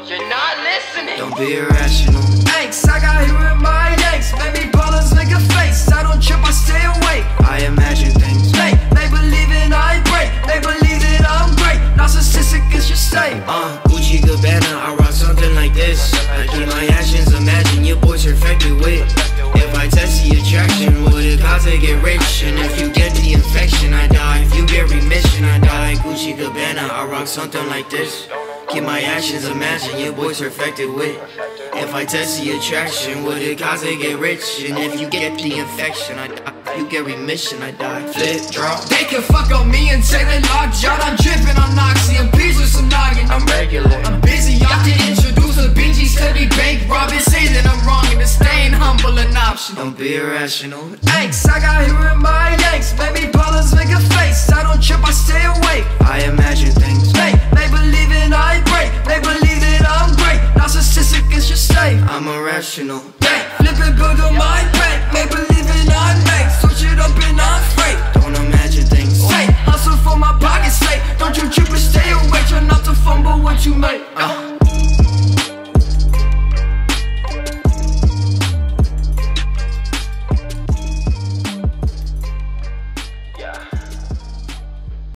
you're not listening. Don't be irrational. Thanks, I got here in my legs. Baby ballers make a face. I don't trip, I stay awake. I imagine things. They believe in I break. They believe that I'm great. Narcissistic is your state. Gucci Gabbana, I rock something like this. I keep my actions, imagine your boys infected with. If I test the attraction, would it cause to get rich? And if you get the infection, I die. If you get remission, I die. Gucci Gabbana, I rock something like this. Keep my actions, imagine your boys infected with. If I test the attraction, would it cause to get rich? And if you get the infection, I die. If you get remission, I die. Flip, drop. They can fuck on me and say they locked y'all. I'm dripping on Noxy and peas with some noggin. I'm regular. I'm busy, y'all can introduce the BGs to be bank robbing. Say that I'm wrong and it's staying humble an option. Don't be irrational. Thanks, I got here in my legs. Baby ballers make a face. I don't trip, I stay awake. I imagine things. They believe in I break. They believe that I'm great. Narcissistic is your state. I'm irrational.